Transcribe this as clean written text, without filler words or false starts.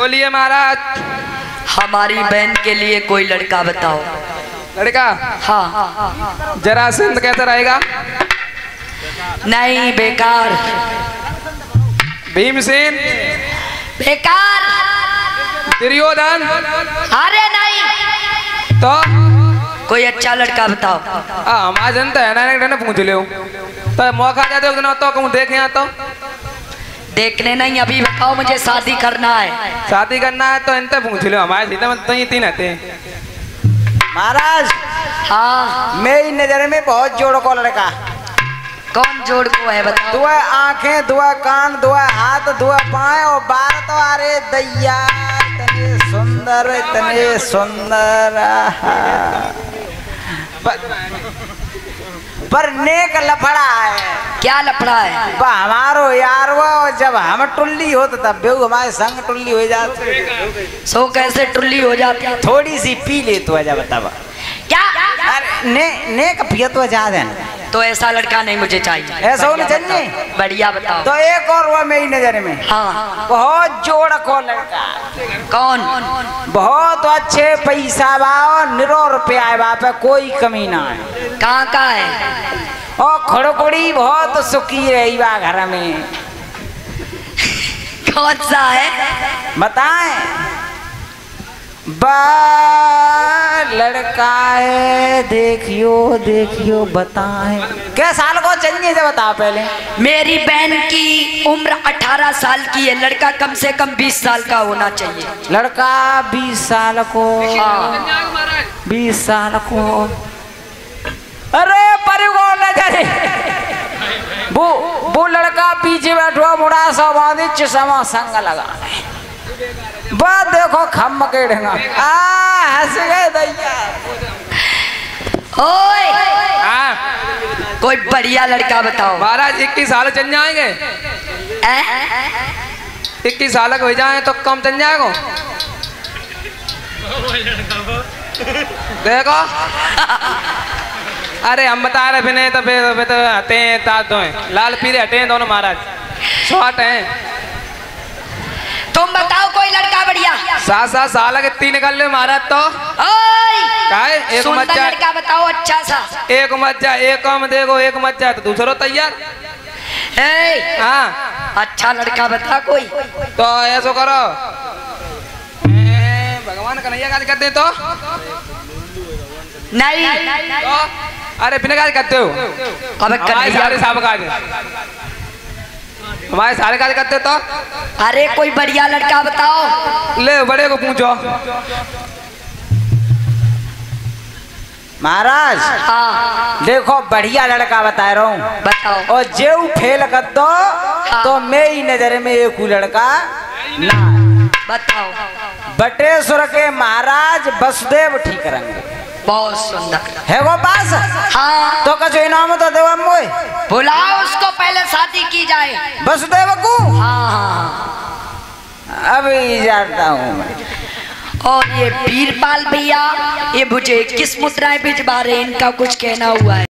बोलिए महाराज। हमारी बहन के लिए कोई लड़का बताओ। लड़का? हाँ। जरासंध कैसा रहेगा? नहीं, बेकार। भीमसेन? बेकार। दुर्योधन? अरे नहीं। तो कोई अच्छा लड़का बताओ। हमारा जनता है ना, पूछ लो तो मौका दे दो तो कहूँ देखे तो। देखने नहीं, अभी बताओ, मुझे शादी करना है। शादी करना है तो इनसे पूछ लो, हमारे सीधे में तो ये तीन आते हैं। महाराज, हाँ, मेरी नजर में बहुत जोड़ को लड़का। कौन जोड़ को है बताओ। दुआ आंखें, दुआ कान, दुआ हाथ, दुआ पाए और बार तो अरे दैया इतने सुंदर, इतने सुंदर। पर नेक लफड़ा है। क्या लफड़ा है? हमारो यार वो जब हम टुल्ली होते तब बेहू हमारे संग टुल्ली हो जाती। सो कैसे टुल्ली हो जाती है? थोड़ी सी पी ले तो जब बतावा क्या? अरे नेक पियत हो जा देना। तो ऐसा लड़का नहीं मुझे चाहिए। ऐसा होना चाहिए। बढ़िया बताओ। तो एक और वो मेरी नजर में हाँ, बहुत जोड़ को लड़का। कौन? बहुत अच्छे पैसा बा, निरो रुपया बा पे कोई कमी ना है। कहाँ का है? और खड़कुड़ी बहुत सुखी रही बा घर में। कौन सा है? बताएं। बा लड़का है, देखियो देखियो बताएं। क्या साल को चाहिए जब बता पहले। मेरी बहन की उम्र 18 साल की है, लड़का कम से कम 20 साल का होना चाहिए। लड़का 20 साल को? हाँ। 20 साल को? अरे परिगो नजर वो लड़का पीछे बैठा मुड़ा सा बांधी चश्मा संग लगा। बात देखो खम के ढंगा हंस गए दैया। ओए, हाँ कोई बढ़िया लड़का बताओ। महाराज 21 साल चल जाएंगे। 21 साल हो जाए तो कम चल जाएगा। देखो अरे हम बता रहे फिर तो फिर तो हटे हैं तात दो हैं, लाल पीले हटे हैं दोनों महाराज, शॉर्ट हैं। तुम बताओ कोई लड़का बढ़िया। 7 साल के 3 निकल ले महाराज तो। ओए, एक सुंदर मत जा, लड़का बताओ अच्छा सा। एक मत जा, एक कम देखो, एक मत जा तो दूसरो तैयार। हाँ, अच्छा लड़का बता कोई। तो ऐसा करो, भगवान कन्हैया काज करते तो नहीं तो अरे बिना काज करते हो। अबे हमारे सारे साहब काज, हमारे सारे काज करते तो। अरे कोई बढ़िया लड़का बताओ। ले बड़े को पूछो। महाराज हाँ, देखो बढ़िया लड़का बता रहा हूँ, बताओ। और जेऊ फेल कर दो तो मेरी नजर में एक लड़का ना। बताओ। बटेश्वर के महाराज वसुदेव ठीक रहेंगे। बहुत सुंदर है वो पास। हाँ, तो कचो इनाम तो देव मोए। बुलाओ उसको, पहले शादी की जाए। वसुदेव को हाँ, अभी जाता हूँ। और ये वीरपाल भैया, ये मुझे किस मुद्राएं भिजवा रहे, इनका कुछ कहना हुआ है।